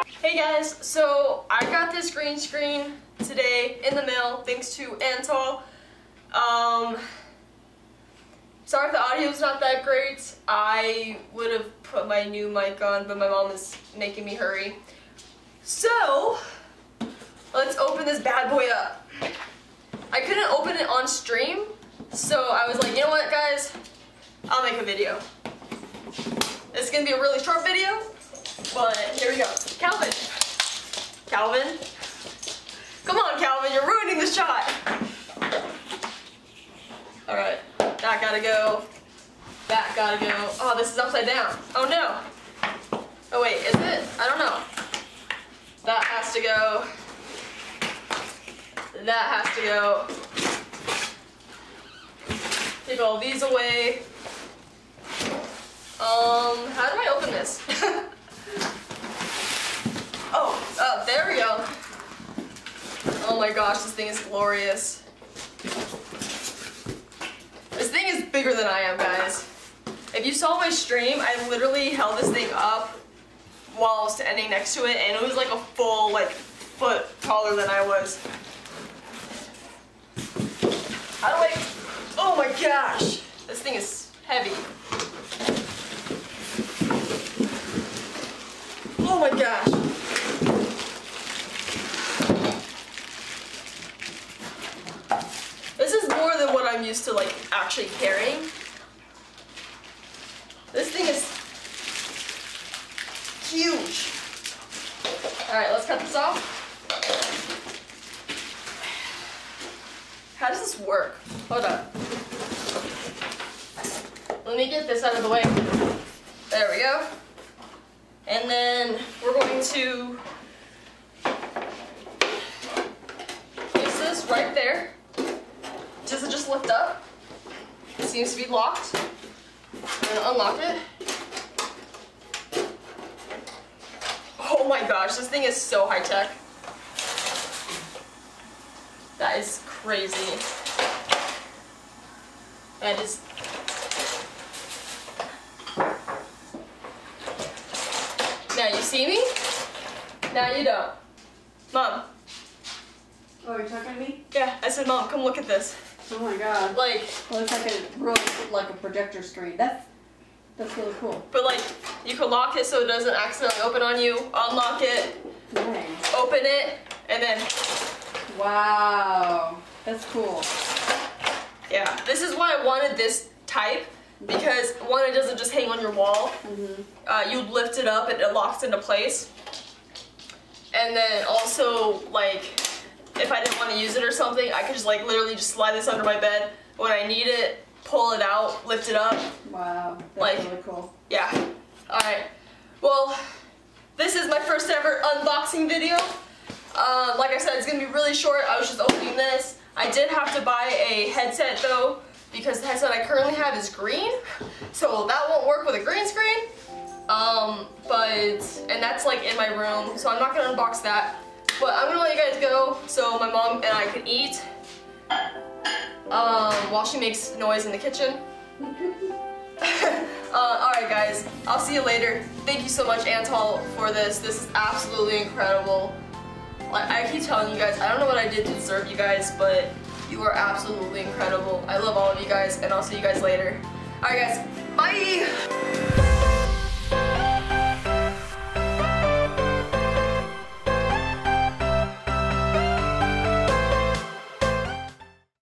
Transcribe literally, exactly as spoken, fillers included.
Hey guys, so I got this green screen today in the mail thanks to Antal. Um, sorry if the audio's not that great. I would have put my new mic on, but my mom is making me hurry. So, let's open this bad boy up. I couldn't open it on stream, so I was like, you know what guys, I'll make a video. It's gonna be a really short video, but here we go. Calvin. Calvin. Come on, Calvin, you're ruining the shot. Alright, that gotta go. That gotta go. Oh, this is upside down. Oh no. Oh wait, is it? I don't know. That has to go. That has to go. Take all these away. Um, how do I open this? oh, oh, there we go. Oh my gosh, this thing is glorious. This thing is bigger than I am, guys. If you saw my stream, I literally held this thing up while I was standing next to it, and it was like a full, like, foot taller than I was. How do I... Oh my gosh! This thing is heavy. Oh my gosh. This is more than what I'm used to, like, actually carrying. This thing is huge. Alright, let's cut this off. How does this work? Hold up. Let me get this out of the way. There we go. And then we're going to place this right there. Does it just lift up? It seems to be locked. I'm gonna unlock it. Oh my gosh, this thing is so high tech. That is crazy. That is... Now you see me? Now you don't. Mom. Oh, you're talking to me? Yeah, I said, Mom, come look at this. Oh my god. Like, well, it's like a really like a projector screen. That's that's really cool. But like, you can lock it so it doesn't accidentally open on you. Unlock it. Nice. Open it, and then. Wow, that's cool. Yeah, this is why I wanted this type, because one, it doesn't just hang on your wall. Mm-hmm. Uh, you lift it up and it locks into place. And then also, like, if I didn't want to use it or something, I could just like literally just slide this under my bed. When I need it, pull it out, lift it up. Wow, that's like, really cool. Yeah. Alright. Well, this is my first ever unboxing video. Uh, like I said, it's going to be really short. I was just opening this. I did have to buy a headset though, because the headset I currently have is green. So that won't work with a green screen. Um, but, and that's like in my room, so I'm not going to unbox that. But I'm going to let you guys go so my mom and I can eat um, while she makes noise in the kitchen. uh, Alright guys, I'll see you later. Thank you so much Antal for this. This is absolutely incredible. Like, I keep telling you guys, I don't know what I did to deserve you guys, but you are absolutely incredible. I love all of you guys, and I'll see you guys later. Alright guys, bye!